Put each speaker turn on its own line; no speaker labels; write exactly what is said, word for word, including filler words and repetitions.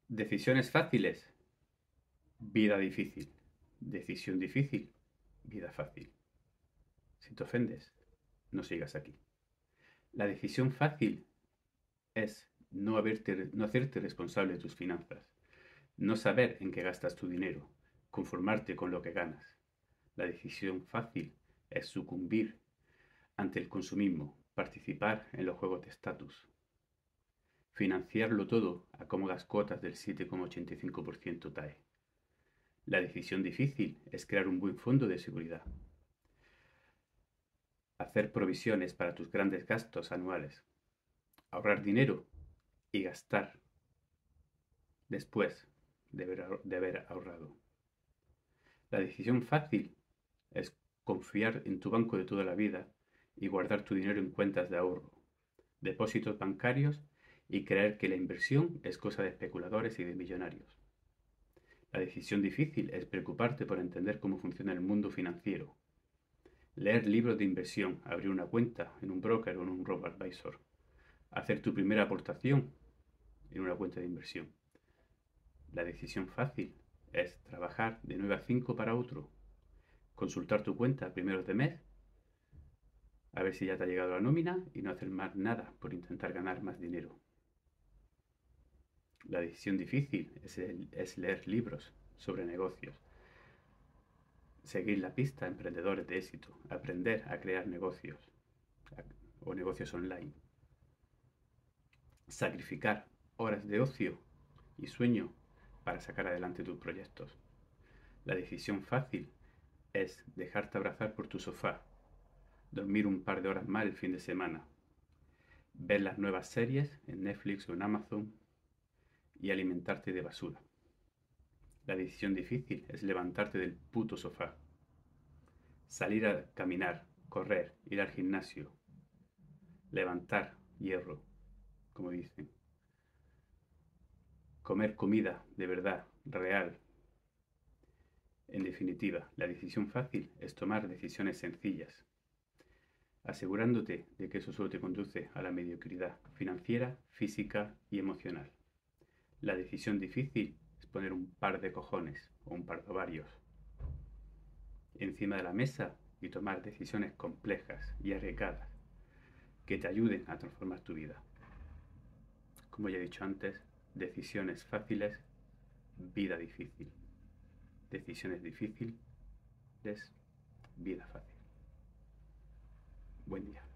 Decisiones fáciles, vida difícil. Decisión difícil, vida fácil. Si te ofendes, no sigas aquí. La decisión fácil es no, haberte, no hacerte responsable de tus finanzas, no saber en qué gastas tu dinero, conformarte con lo que ganas. La decisión fácil es sucumbir ante el consumismo, participar en los juegos de estatus, financiarlo todo a cómodas cuotas del siete coma ochenta y cinco por ciento T A E. La decisión difícil es crear un buen fondo de seguridad, hacer provisiones para tus grandes gastos anuales, ahorrar dinero y gastar después de haber, de haber ahorrado. La decisión fácil es confiar en tu banco de toda la vida y guardar tu dinero en cuentas de ahorro, depósitos bancarios y creer que la inversión es cosa de especuladores y de millonarios. La decisión difícil es preocuparte por entender cómo funciona el mundo financiero, leer libros de inversión, abrir una cuenta en un broker o en un robo-advisor, hacer tu primera aportación en una cuenta de inversión. La decisión fácil es trabajar de nueve a cinco para otro, consultar tu cuenta a primeros de mes, a ver si ya te ha llegado la nómina y no hacer más nada por intentar ganar más dinero. La decisión difícil es, el, es leer libros sobre negocios, seguir la pista a emprendedores de éxito, aprender a crear negocios o negocios online, sacrificar horas de ocio y sueño para sacar adelante tus proyectos. La decisión fácil es dejarte abrazar por tu sofá, dormir un par de horas más el fin de semana, ver las nuevas series en Netflix o en Amazon y alimentarte de basura. La decisión difícil es levantarte del puto sofá, salir a caminar, correr, ir al gimnasio, levantar hierro, como dicen, comer comida de verdad, real. En definitiva, la decisión fácil es tomar decisiones sencillas, asegurándote de que eso solo te conduce a la mediocridad financiera, física y emocional. La decisión difícil es poner un par de cojones o un par de ovarios encima de la mesa y tomar decisiones complejas y arriesgadas que te ayuden a transformar tu vida. Como ya he dicho antes, decisiones fáciles, vida difícil. Decisiones difíciles, vida fácil. Buen día.